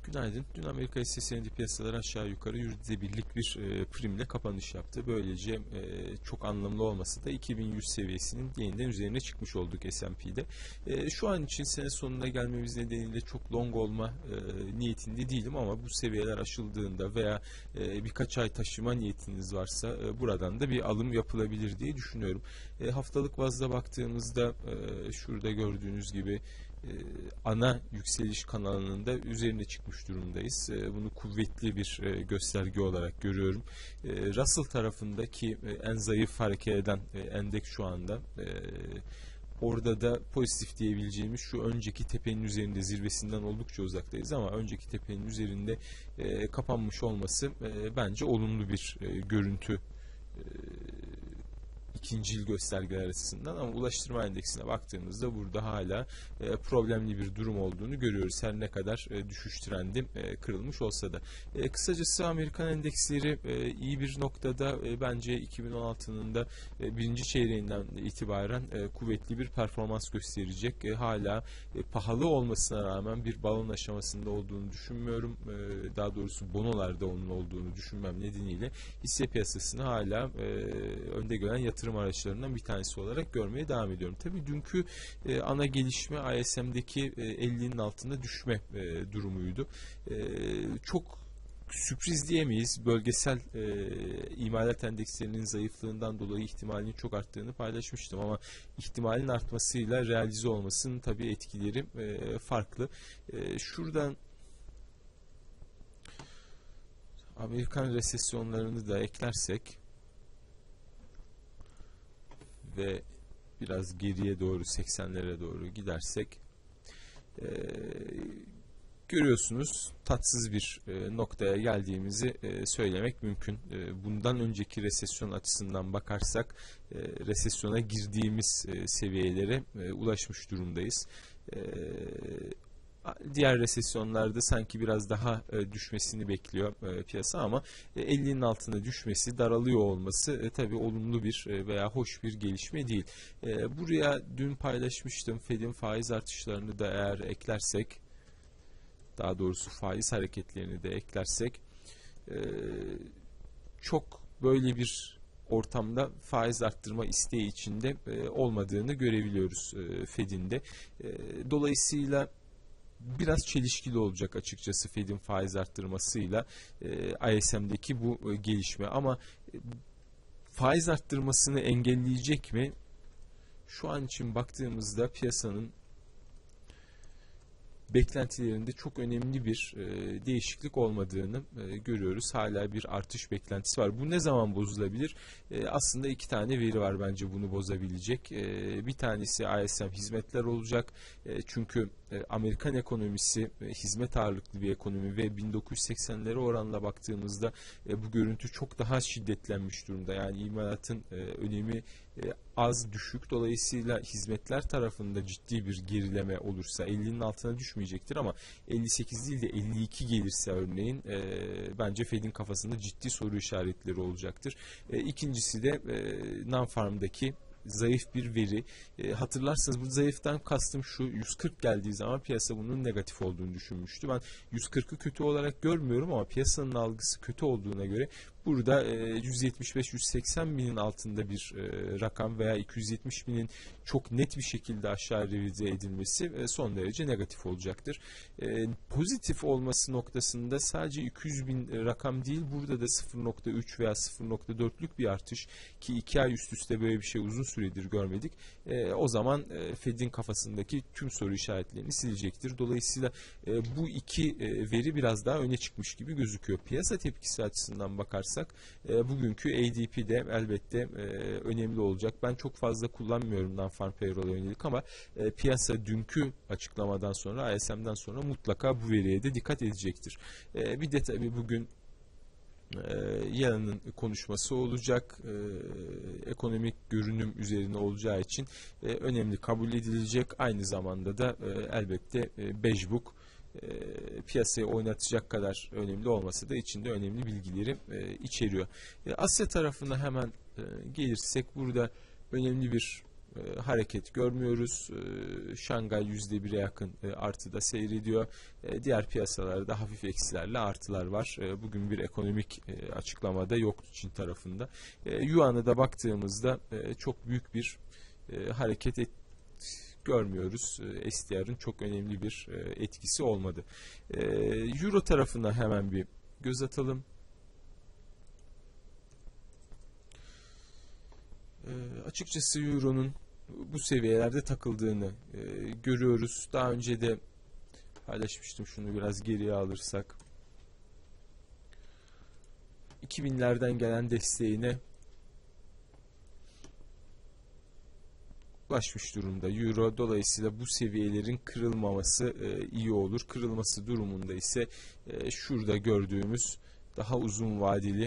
Günaydın. Dün Amerika hisse senedi piyasaları aşağı yukarı %1'lik bir primle kapanış yaptı. Böylece çok anlamlı olmasa da 2100 seviyesinin yeniden üzerine çıkmış olduk S&P'de. Şu an için sene sonuna gelmemiz nedeniyle çok long olma niyetinde değilim ama bu seviyeler aşıldığında veya birkaç ay taşıma niyetiniz varsa buradan da bir alım yapılabilir diye düşünüyorum. Haftalık bazda baktığımızda şurada gördüğünüz gibi ana yükseliş kanalının da üzerine çıkmış durumdayız. Bunu kuvvetli bir gösterge olarak görüyorum. Russell tarafındaki en zayıf hareket eden endeks şu anda. Orada da pozitif diyebileceğimiz şu önceki tepenin üzerinde, zirvesinden oldukça uzaktayız ama önceki tepenin üzerinde kapanmış olması bence olumlu bir görüntü ikincil göstergeler açısından, ama ulaştırma endeksine baktığımızda burada hala problemli bir durum olduğunu görüyoruz. Her ne kadar düşüş trendi kırılmış olsa da. Kısacası Amerikan endeksleri iyi bir noktada. Bence 2016'nın da birinci çeyreğinden itibaren kuvvetli bir performans gösterecek. Hala pahalı olmasına rağmen bir balon aşamasında olduğunu düşünmüyorum. Daha doğrusu bonolarda onun olduğunu düşünmem nedeniyle hisse piyasasını hala önde gelen yatırım araçlarından bir tanesi olarak görmeye devam ediyorum. Tabii dünkü ana gelişme ISM'deki 50'nin altında düşme durumuydu. Çok sürpriz diyemeyiz. Bölgesel imalat endekslerinin zayıflığından dolayı ihtimalinin çok arttığını paylaşmıştım ama ihtimalin artmasıyla realize olmasının tabii etkileri farklı. Şuradan Amerikan resesyonlarını da eklersek ve biraz geriye doğru 80'lere doğru gidersek görüyorsunuz tatsız bir noktaya geldiğimizi söylemek mümkün. Bundan önceki resesyon açısından bakarsak resesyona girdiğimiz seviyelere ulaşmış durumdayız. Diğer resesyonlarda sanki biraz daha düşmesini bekliyor piyasa ama 50'nin altına düşmesi, daralıyor olması tabii olumlu bir veya hoş bir gelişme değil. Buraya dün paylaşmıştım. Fed'in faiz artışlarını da eğer eklersek, daha doğrusu faiz hareketlerini de eklersek çok böyle bir ortamda faiz arttırma isteği içinde olmadığını görebiliyoruz Fed'in de. Dolayısıyla biraz çelişkili olacak açıkçası Fed'in faiz arttırmasıyla ISM'deki bu gelişme, ama faiz arttırmasını engelleyecek mi? Şu an için baktığımızda piyasanın beklentilerinde çok önemli bir değişiklik olmadığını görüyoruz. Hala bir artış beklentisi var. Bu ne zaman bozulabilir? Aslında iki tane veri var bence bunu bozabilecek. Bir tanesi ISM hizmetler olacak. Çünkü Amerikan ekonomisi hizmet ağırlıklı bir ekonomi ve 1980'lere oranla baktığımızda bu görüntü çok daha şiddetlenmiş durumda. Yani imalatın önemi az, düşük. Dolayısıyla hizmetler tarafında ciddi bir gerileme olursa 50'nin altına düşmeyecektir ama 58 değil de 52 gelirse örneğin bence Fed'in kafasında ciddi soru işaretleri olacaktır. İkincisi de non-farm'daki zayıf bir veri. Hatırlarsanız bu zayıftan kastım şu: 140 geldiği zaman piyasa bunun negatif olduğunu düşünmüştü. Ben 140'ı kötü olarak görmüyorum ama piyasanın algısı kötü olduğuna göre burada 175-180 binin altında bir rakam veya 270 binin çok net bir şekilde aşağı revize edilmesi son derece negatif olacaktır. Pozitif olması noktasında sadece 200 bin rakam değil, burada da 0.3 veya 0.4'lük bir artış, ki 2 ay üst üste böyle bir şey uzun süredir görmedik. O zaman Fed'in kafasındaki tüm soru işaretlerini silecektir. Dolayısıyla bu iki veri biraz daha öne çıkmış gibi gözüküyor. Piyasa tepkisi açısından bakarsak bugünkü ADP de elbette önemli olacak. Ben çok fazla kullanmıyorum non-farm payroll'a yönelik ama piyasa dünkü açıklamadan sonra, ISM'den sonra mutlaka bu veriye de dikkat edecektir. Bir de tabii bugün Yellen'in konuşması olacak. Ekonomik görünüm üzerine olacağı için önemli kabul edilecek. Aynı zamanda da elbette Beige Book piyasayı oynatacak kadar önemli olmasa da içinde önemli bilgileri içeriyor. Asya tarafına hemen gelirsek burada önemli bir hareket görmüyoruz. Şangay %1'e yakın artıda seyrediyor. Diğer piyasalarda hafif eksilerle artılar var. Bugün bir ekonomik açıklamada yok Çin tarafında. Yuan'a da baktığımızda çok büyük bir hareket görmüyoruz. SDR'ın çok önemli bir etkisi olmadı. Euro tarafına hemen bir göz atalım. Açıkçası Euro'nun bu seviyelerde takıldığını görüyoruz. Daha önce de paylaşmıştım. Şunu biraz geriye alırsak 2000'lerden gelen desteğine ulaşmış durumda Euro. Dolayısıyla bu seviyelerin kırılmaması iyi olur. Kırılması durumunda ise şurada gördüğümüz daha uzun vadeli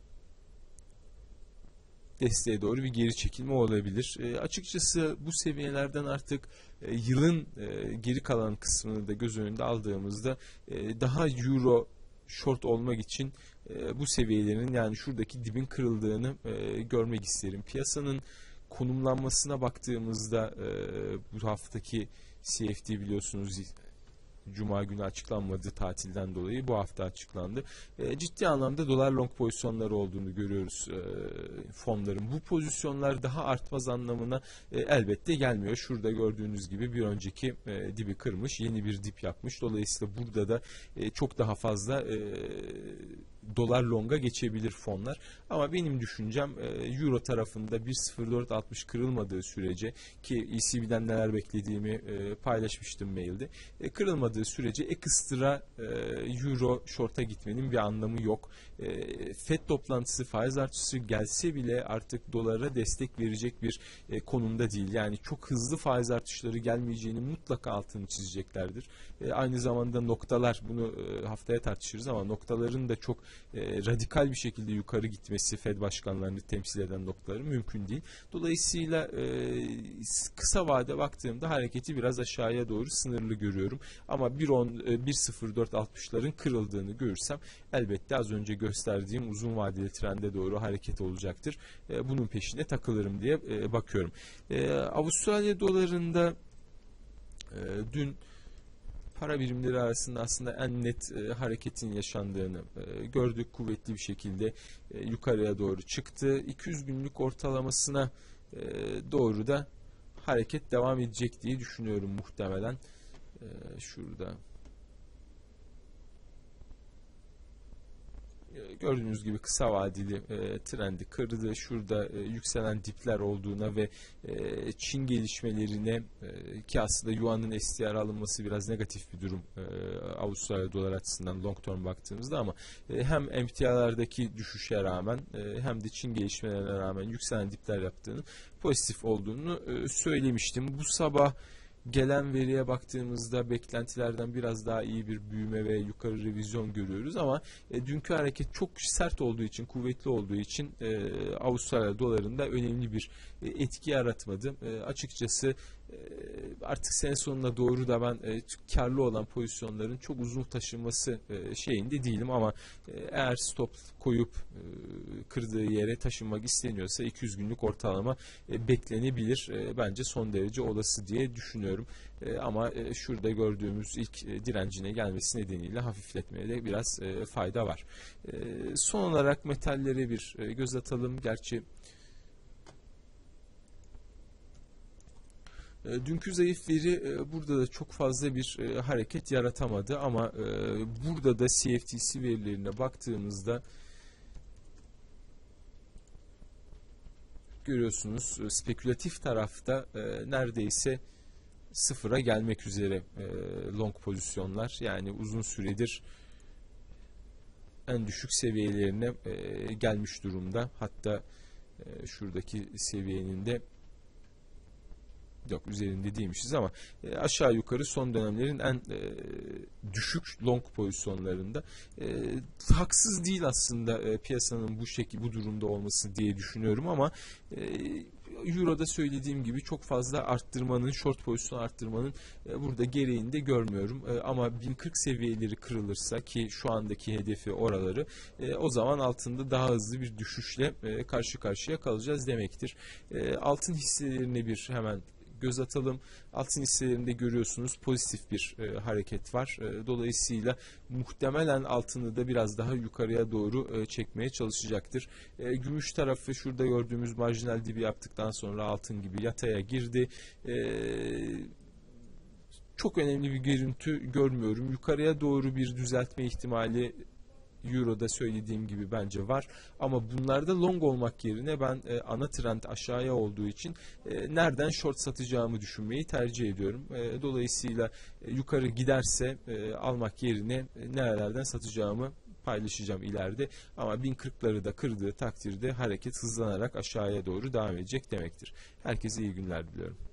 desteğe doğru bir geri çekilme olabilir. Açıkçası bu seviyelerden artık yılın geri kalan kısmını da göz önünde aldığımızda daha Euro short olmak için bu seviyelerin, yani şuradaki dibin kırıldığını görmek isterim. Piyasanın konumlanmasına baktığımızda bu haftaki CFD biliyorsunuz Cuma günü açıklanmadı tatilden dolayı, bu hafta açıklandı. Ciddi anlamda dolar long pozisyonları olduğunu görüyoruz fonların. Bu pozisyonlar daha artmaz anlamına elbette gelmiyor. Şurada gördüğünüz gibi bir önceki dibi kırmış, yeni bir dip yapmış. Dolayısıyla burada da çok daha fazla dolar longa geçebilir fonlar. Ama benim düşüncem Euro tarafında 1.0460 kırılmadığı sürece, ki ECB'den neler beklediğimi paylaşmıştım mailde. Kırılmadığı sürece ekstra Euro short'a gitmenin bir anlamı yok. FED toplantısı faiz artışı gelse bile artık dolara destek verecek bir konumda değil. Yani çok hızlı faiz artışları gelmeyeceğini mutlaka altını çizeceklerdir. Aynı zamanda noktalar, bunu haftaya tartışırız ama noktaların da çok radikal bir şekilde yukarı gitmesi, Fed başkanlarını temsil eden noktaları mümkün değil. Dolayısıyla kısa vade baktığımda hareketi biraz aşağıya doğru sınırlı görüyorum. Ama 1.0460'ların kırıldığını görürsem elbette az önce gösterdiğim uzun vadeli trende doğru hareket olacaktır. Bunun peşine takılırım diye bakıyorum. Avustralya dolarında dün para birimleri arasında aslında en net hareketin yaşandığını gördük. Kuvvetli bir şekilde yukarıya doğru çıktı. 200 günlük ortalamasına doğru da hareket devam edecek diye düşünüyorum muhtemelen. Şurada gördüğünüz gibi kısa vadeli trendi kırdı. Şurada yükselen dipler olduğuna ve Çin gelişmelerine, ki aslında Yuan'ın SDR alınması biraz negatif bir durum Avustralya dolar açısından long term baktığımızda, ama hem emtialardaki düşüşe rağmen hem de Çin gelişmelerine rağmen yükselen dipler yaptığını, pozitif olduğunu söylemiştim. Bu sabah gelen veriye baktığımızda beklentilerden biraz daha iyi bir büyüme ve yukarı revizyon görüyoruz, ama dünkü hareket çok sert olduğu için, kuvvetli olduğu için Avustralya dolarında önemli bir etki yaratmadı. Açıkçası artık sene sonuna doğru da ben karlı olan pozisyonların çok uzun taşınması şeyinde değilim, ama eğer stop koyup kırdığı yere taşınmak isteniyorsa 200 günlük ortalama beklenebilir. Bence son derece olası diye düşünüyorum. Ama şurada gördüğümüz ilk direncine gelmesi nedeniyle hafifletmeye de biraz fayda var. Son olarak metallere bir göz atalım. Gerçi dünkü zayıf veri burada da çok fazla bir hareket yaratamadı, ama burada da CFTC verilerine baktığımızda görüyorsunuz spekülatif tarafta neredeyse sıfıra gelmek üzere long pozisyonlar, yani uzun süredir en düşük seviyelerine gelmiş durumda. Hatta şuradaki seviyenin de yok, üzerinde değilmişiz, ama aşağı yukarı son dönemlerin en düşük long pozisyonlarında. Haksız değil aslında piyasanın bu durumda olması diye düşünüyorum, ama Euro'da söylediğim gibi çok fazla arttırmanın, short pozisyon arttırmanın burada gereğini de görmüyorum. Ama 1040 seviyeleri kırılırsa, ki şu andaki hedefi oraları, o zaman altında daha hızlı bir düşüşle karşı karşıya kalacağız demektir. Altın hisselerine bir hemen göz atalım. Altın hisselerinde görüyorsunuz pozitif bir hareket var. Dolayısıyla muhtemelen altını da biraz daha yukarıya doğru çekmeye çalışacaktır. Gümüş tarafı şurada gördüğümüz marjinal dibi yaptıktan sonra altın gibi yataya girdi. Çok önemli bir görüntü görmüyorum. Yukarıya doğru bir düzeltme ihtimali Euro'da söylediğim gibi bence var. Ama bunlarda long olmak yerine ben ana trend aşağıya olduğu için nereden short satacağımı düşünmeyi tercih ediyorum. Dolayısıyla yukarı giderse almak yerine nerelerden satacağımı paylaşacağım ileride. Ama 1040'ları da kırdığı takdirde hareket hızlanarak aşağıya doğru devam edecek demektir. Herkese iyi günler diliyorum.